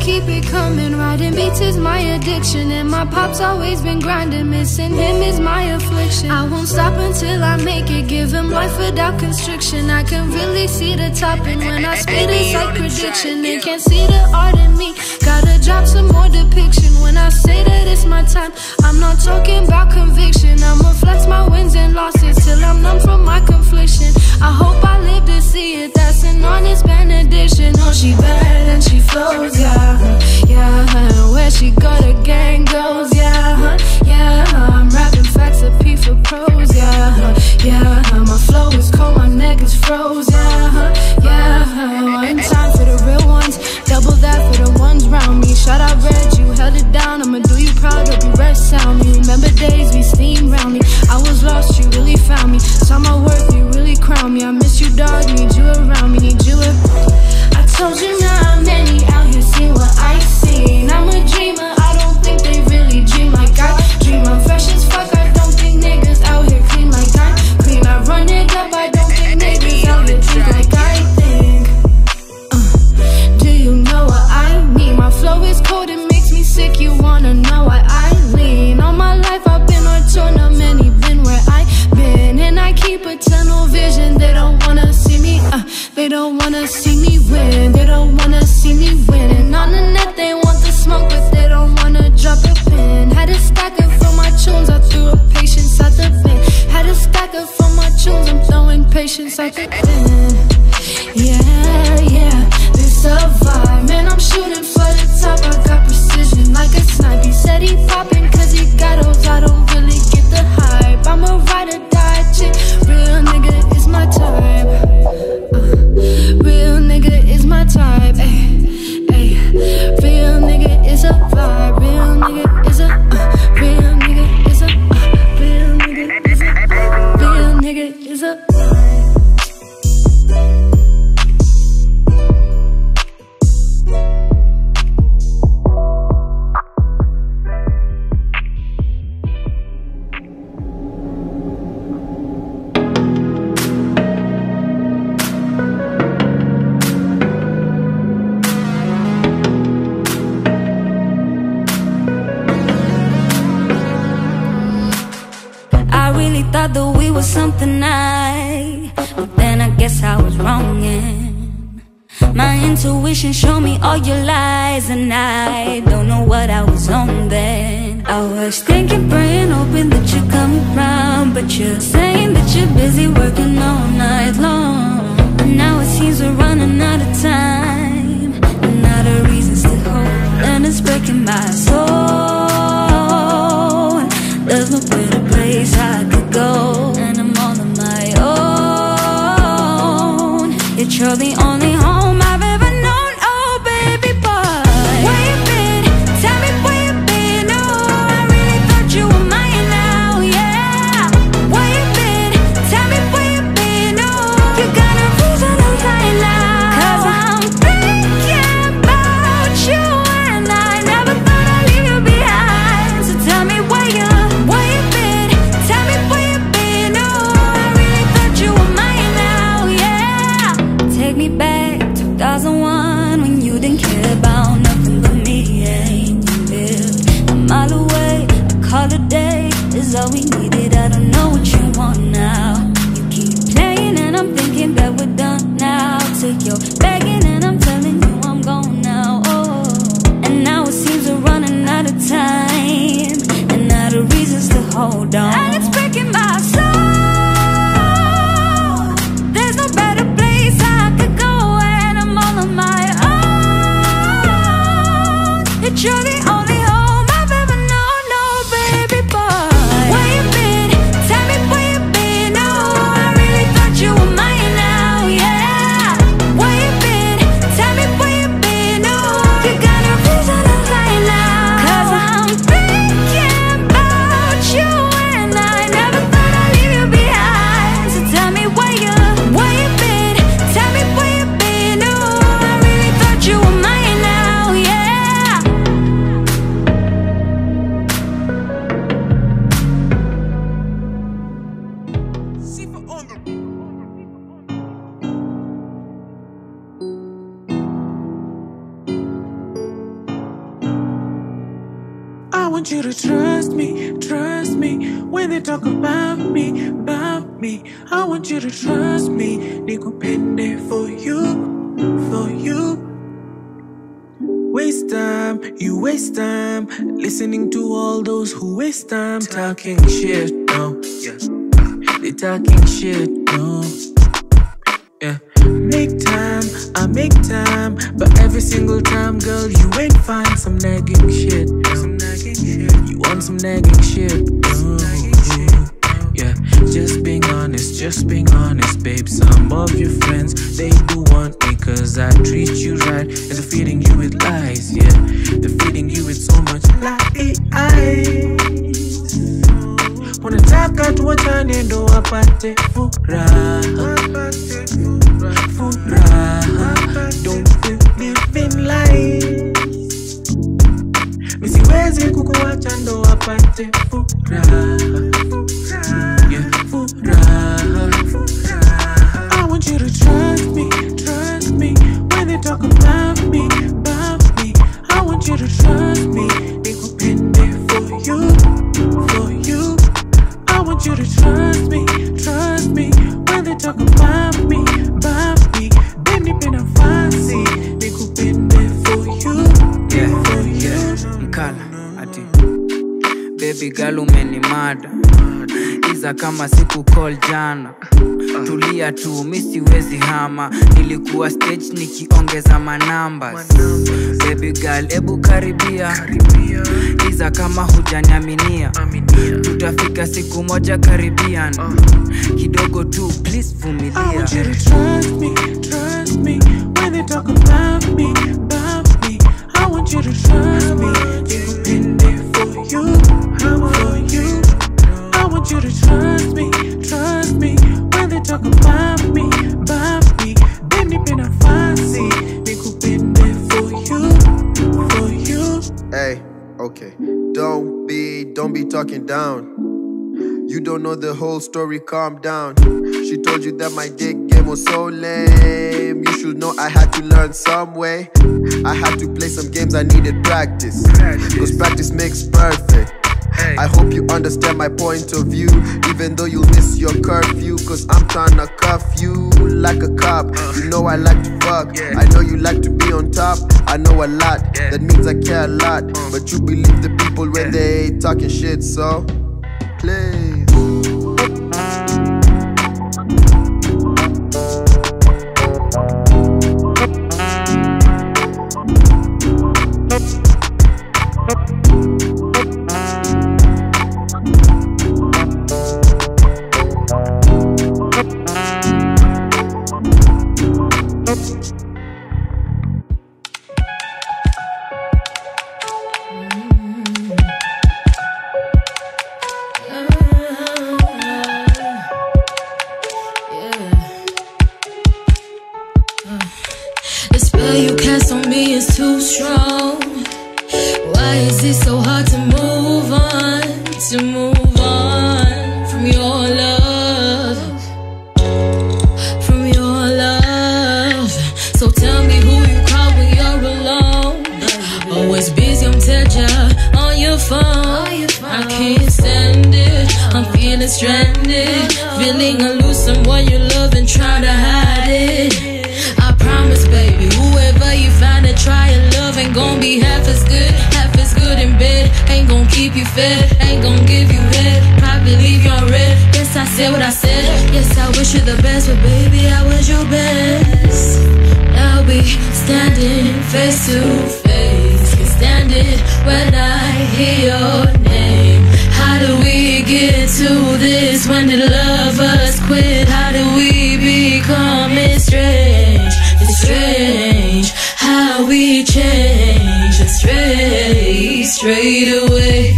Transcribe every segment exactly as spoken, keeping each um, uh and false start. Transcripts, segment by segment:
keep it coming. Riding beats is my addiction, and my pop's always been grinding. Missing him is my affliction. I won't stop until I make it. Give him life without constriction. I can really see the top, and when I spit it's like prediction. They can't see the art in me. Gotta drop some more depiction. When I say that it's my time, I'm not talking about conviction. I'ma flex my wins and losses till I'm numb from my confliction. I hope I live to see it. That's an honest benediction. Oh, she bad and she flows, yeah, yeah. Where she go, the gang goes, yeah, yeah. I'm rapping facts, a P for pros, yeah, yeah. My flow is cold, my neck is froze, yeah, yeah. One time for the real ones, double that for the ones round me. Shout out Red, you held it down. I'ma do you proud, hope you rest sound me. Remember days we steamed round me. I was lost, you really found me. Saw my worth, you really crowned me. I miss you, dog, need you around me, need you around. I told you not many out here see what I seen. I'm a dreamer, I don't think they really dream like I dream. I'm fresh as fuck, I don't think niggas out here clean like I clean. I run it up, I don't think niggas out here think like I think. uh, Do you know what I mean? My flow is cold, it makes me sick. You wanna know why I lean? All my life I've been on tour, not many been where I been. And I keep a tunnel vision, they don't wanna see me, uh, they don't wanna see me win. They don't wanna see me winning. On the net they want the smoke, but they don't wanna drop a pin. Had a stacker for my tunes, I threw a patience at the bin. Had a stacker for my tunes, I'm throwing patience at the bin. Yeah, yeah, this a vibe. Man, I'm shooting for the top, I got precision like a snipe. He said he poppin' cause he got O's, I don't really get the hype. I'm a ride or die chick, real nigga is my type. uh, Real nigga is my type, ayy, ayy. Real nigga is a vibe, real nigga is a, uh, real nigga is a, uh, real nigga is a, real nigga is a vibe. Thought that we were something I, but then I guess I was wrong, and my intuition showed me all your lies, and I don't know what I was on then. I was thinking, praying, hoping that you'd come around, but you're saying that you're busy working all night long. And now it seems we're running out of time, and out of reasons to hold, and it's breaking my soul. There's no better place I could go, and I'm all on my own. Yet you're the only home I've ever known. Oh baby boy, where you been? Tell me where you been. Oh, I really thought you were mine now, yeah. Where you been? Tell me where you been. Oh, you got a reason to lie now, 'cause I want you to trust me, trust me. When they talk about me, about me, I want you to trust me. Nikupende for you, for you. Waste time, you waste time listening to all those who waste time talking shit, no, yeah. They talking shit, no, yeah. Make time, I make time, but every single time, girl, you ain't find some nagging shit, no. Some nagging shit. You want some nagging shit, no. Yeah, just being honest, just being honest, babe. Some of your friends, they do want me cause I treat you right, and they're feeding you with lies, yeah. They're feeding you with so much lies. Wanataka tuwachane ndo wapate furaha, furaha. Don't live in lies. Misiwezi kukuwacha ndo wapate furaha, yeah, furaha. I want you to trust me, trust me. When they talk about me, about me, I want you to trust me. Nikupende for you, for you. I want you to trust me, trust me. When they talk about me, about me, babe, nipenda fancy. Nikupende for you, yeah, for you. Mkala, ati baby girl umenimada. Iza kama siku call jana. Tulia tu, misiwezi hama. Nilikuwa stage nikiongeza manumbers. Baby girl, ebu karibia. Iza kama hujaniaminia. Tutafika siku moja Caribbean. Kidogo tu, please vumilia. I want you to trust me, trust me. When they talk about me, about me, I want you to trust me. Nikupende for you, for you. I want you to trust me, trust me. When they talk about me, about me, babe, nipenda fancy. Nikupende for you, for you. Hey, okay. Don't be, don't be talking down. You don't know the whole story, calm down. She told you that my dick game was so lame. You should know I had to learn some way. I had to play some games, I needed practice. Cause practice makes perfect. I hope you understand my point of view, even though you'll miss your curfew. Cause I'm tryna cuff you like a cop. You know I like to fuck, I know you like to be on top. I know a lot, that means I care a lot. But you believe the people when they talking shit, so please. You cast on me is too strong. Why is it so hard to move on, to move on from your love, from your love? So tell me who you call when you're alone. Always busy, I'm telling ya, on your phone. I can't stand it, I'm feeling stranded, feeling I lose someone you love and trying to hide it. I promise, baby, whoever you find to try and love ain't gon' be half as good, half as good in bed. Ain't gon' keep you fed, ain't gon' give you head, probably leave you on red. Yes, I said what I said, yes, I wish you the best, but baby, I wish you best. Now we standing face to face, can stand it when I hear your name. How do we get into this? When did lovers quit? How do we become estranged? It's strange how we change, straight, straight away.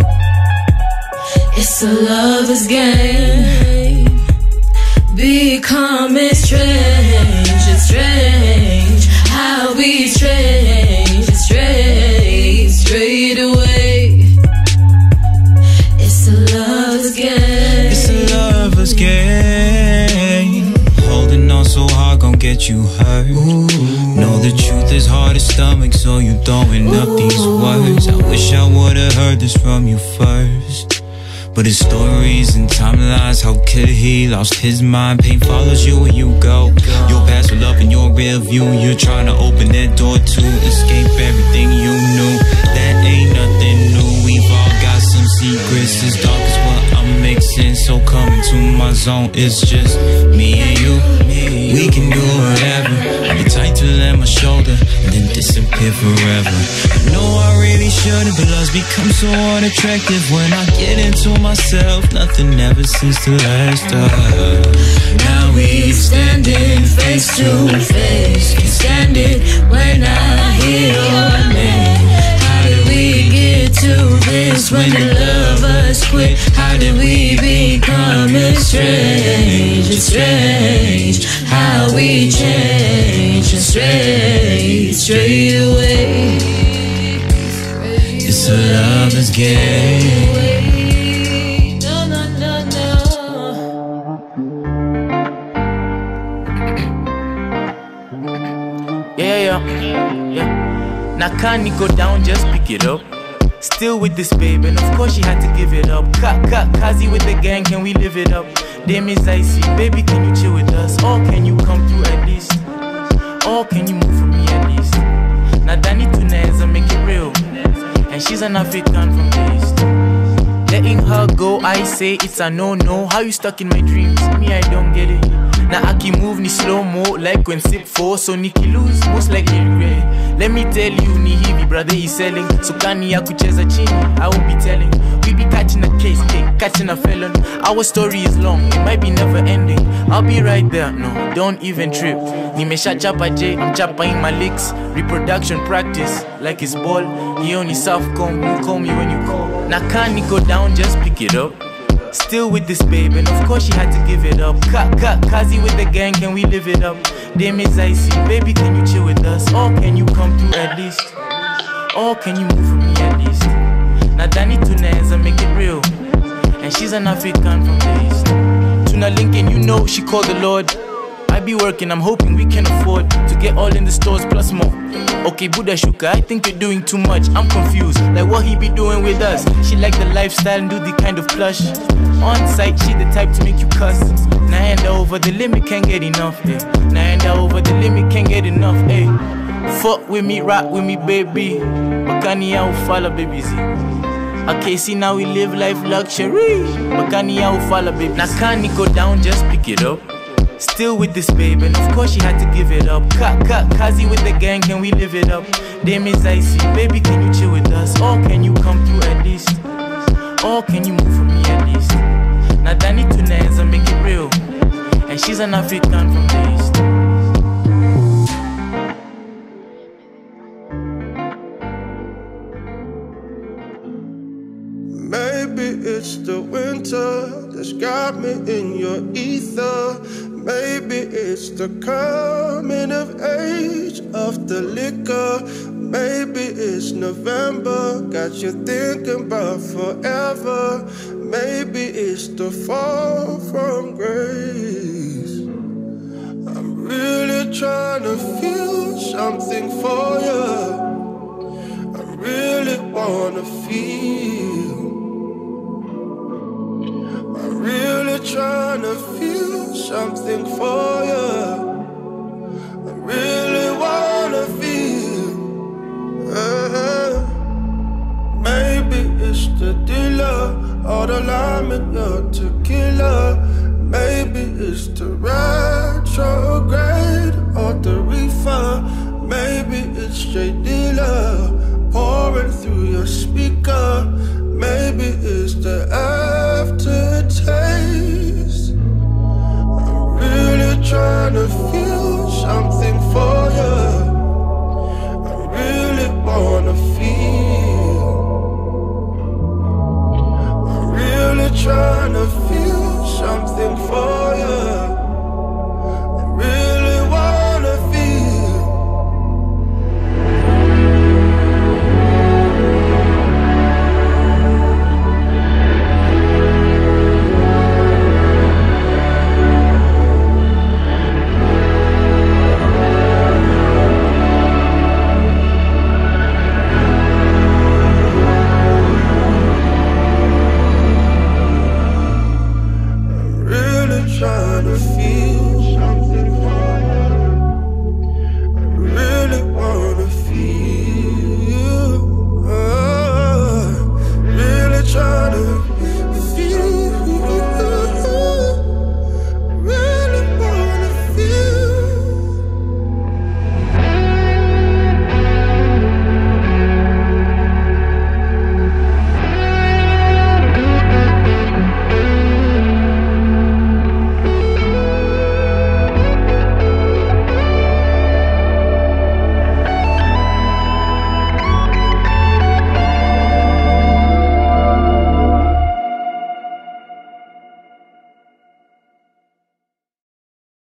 It's a lover's game, becoming strange, it's strange how we change, straight, straight away. It's a lover's game, it's a lover's game. Holding on so hard gon' get you hurt. Ooh. Know the truth is hard to stomach, so you you throwing up these words. I wish I would've heard this from you first. But his stories and timelines, how could he? Lost his mind, pain follows you where you go. Your past with love in your rear view. You're trying to open that door to escape everything you knew. That ain't nothing new. We've all got some secrets as dark as what I'm mixing. So come into my zone, it's just me and you. We can do whatever. I'll be tight to let my shoulder and then disappear forever. I know I really shouldn't, but love's become so unattractive. When I get into myself, nothing ever seems to last us. Now we standing face to face. Can't stand it when I hear your name. How did we get to this when the lovers quit? How did we become estranged? It's strange how we change and stray, stray away. It's a lover's game. Yeah, yeah, yeah. Now can you go down, just pick it up. Still with this babe, and of course she had to give it up. Cut, cut, Kazi with the gang, can we live it up? Damn is icy, baby, can you chill with us? Or can you come through at least? Or can you move for me at least? Now Danny Tuneza, make it real. And she's an African from the east. Letting her go, I say it's a no-no. How you stuck in my dreams? Me, I don't get it. Now I can move ni slow-mo, like when sip four. So Nikki lose, most likely regret. Let me tell you, ni hivi, brother is selling. So kani ya kucheza chini, I won't be telling. We be catching a case, eh, catching a felon. Our story is long, it might be never ending. I'll be right there, no, don't even trip. Nimesha chapa J, I'm chapping my licks. Reproduction practice, like it's ball. He only soft come, you call me when you call. Now can you go down, just pick it up. Still with this babe, and of course she had to give it up. Cut, cut, Kazi with the gang, can we live it up? Damn is icy, baby, can you chill with us? Or can you come through at least? Or can you move for me at least? Now Danny Tuneza, make it real. And she's an African from the east. Tuna Lincoln, you know she called the Lord. I be working, I'm hoping we can afford to get all in the stores plus more. Okay, Buddha Shuka, I think you're doing too much. I'm confused, like what he be doing with us. She like the lifestyle and do the kind of plush. On site, she the type to make you cuss. Now hand over the limit, can't get enough, eh. Now hand over the limit, can't get enough, eh. Fuck with me, rock with me, baby. Makani ya ufala, baby Z. Okay, see now we live life luxury. Makani ya ufala, baby. Now can you go down, just pick it up. Still with this babe, and of course she had to give it up. Cut, cut, Kazi with the gang, can we live it up? Damn is icy, baby, can you chill with us? Or can you come through at least? Or can you move for me at least? Now Danny Tuneza, make it real. And she's an African from the east. Maybe it's the winter that's got me in your ether. Maybe it's the coming of age of the liquor. Maybe it's November, got you thinking about forever. Maybe it's the fall from grace. I'm really trying to feel something for you. I really wanna feel. I'm really trying to feel something for you. I really wanna feel. Uh, maybe it's the dealer, or the lime in your tequila. Maybe it's the retrograde or the reefer. Maybe it's straight dealer pouring through your speaker. Maybe it's the